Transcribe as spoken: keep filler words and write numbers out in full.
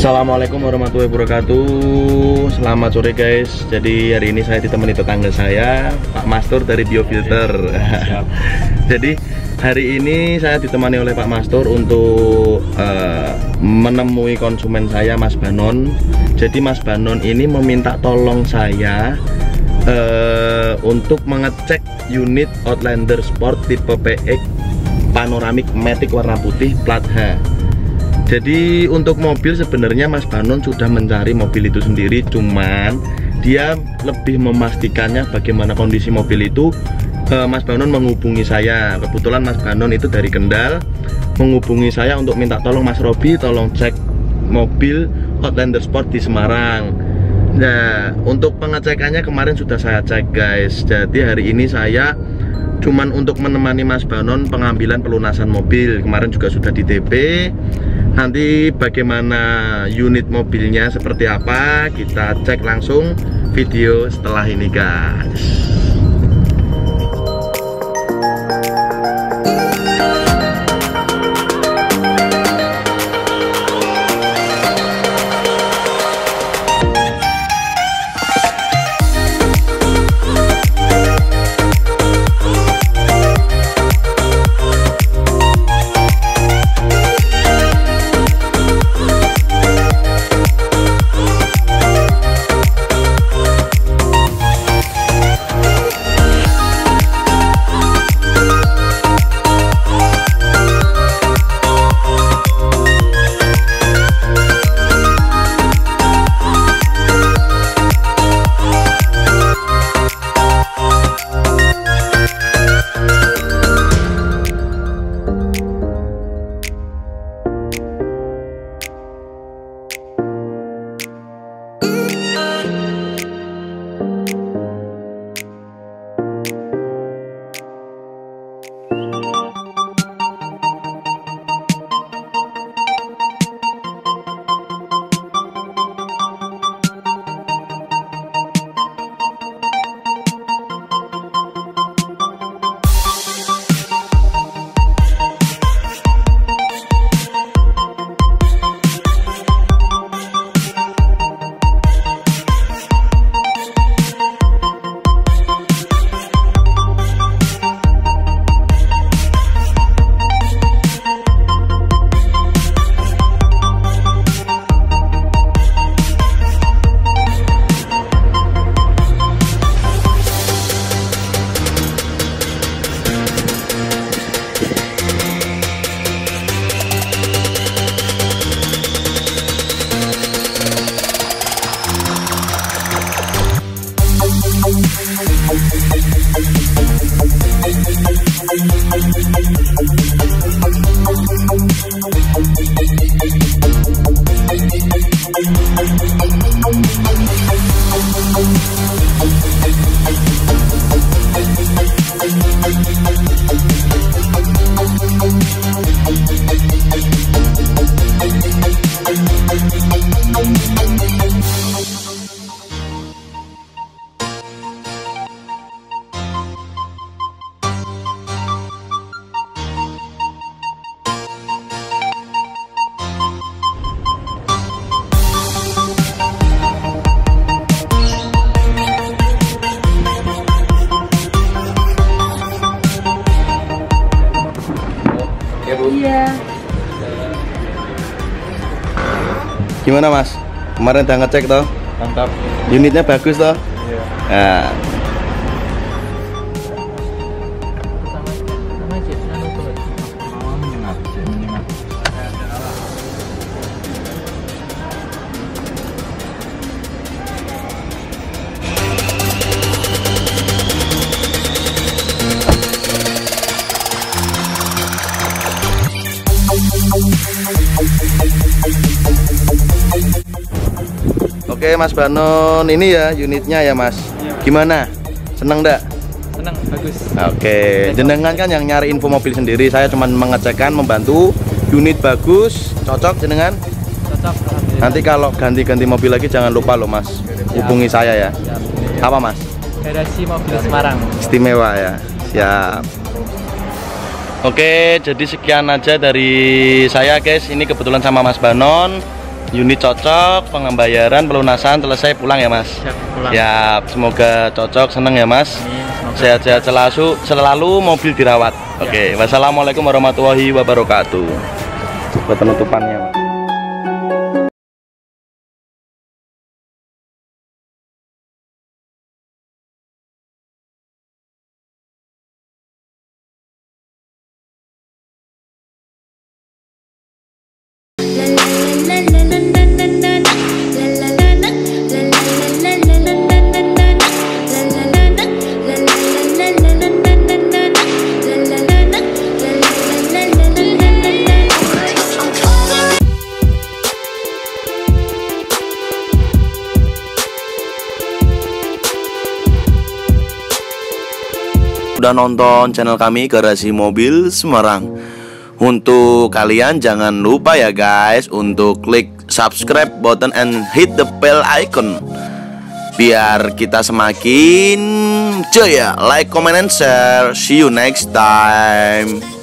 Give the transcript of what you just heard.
Assalamualaikum warahmatullahi wabarakatuh. Selamat sore guys. Jadi hari ini saya ditemani tetangga saya, Pak Mastur dari Biofilter. Jadi hari ini saya ditemani oleh Pak Mastur untuk uh, menemui konsumen saya, Mas Banon. Jadi Mas Banon ini meminta tolong saya uh, untuk mengecek unit Outlander Sport tipe P X Panoramic Matic warna putih plat H. Jadi untuk mobil sebenarnya Mas Banon sudah mencari mobil itu sendiri, cuman dia lebih memastikannya bagaimana kondisi mobil itu. eh, Mas Banon menghubungi saya, kebetulan Mas Banon itu dari Kendal, menghubungi saya untuk minta tolong Mas Robi tolong cek mobil Outlander Sport di Semarang. Nah untuk pengecekannya kemarin sudah saya cek guys. Jadi hari ini saya cuman untuk menemani Mas Banon pengambilan pelunasan mobil. Kemarin juga sudah di D P. Nanti bagaimana unit mobilnya seperti apa, kita cek langsung video setelah ini guys. Iya. Gimana Mas? Kemarin udah ngecek toh? Mantap. Unitnya bagus toh? Iya. Nah. Oke Mas Banon, ini ya unitnya ya Mas. Iya. Gimana? Seneng ndak? Senang, bagus. Oke, jenengan kan yang nyari info mobil sendiri, saya cuma mengecekkan, membantu. Unit bagus, cocok jenengan. Cocok. Nanti kalau ganti-ganti mobil lagi jangan lupa loh Mas, hubungi saya ya. Apa Mas? Garasi mobil Semarang. Istimewa ya. Siap. Oke, jadi sekian aja dari saya guys. Ini kebetulan sama Mas Banon. Unit cocok, pembayaran, pelunasan selesai, pulang ya Mas. Siap pulang. Siap, semoga cocok, seneng ya Mas. Amin, semoga. Sehat-sehat selalu, selalu mobil dirawat. Oke, wassalamualaikum warahmatullahi wabarakatuh. Buat penutupannya Mas. Udah nonton channel kami Garasi Mobil Semarang. Untuk kalian jangan lupa ya guys untuk klik subscribe button and hit the bell icon biar kita semakin jaya. Like, comment, and share. See you next time.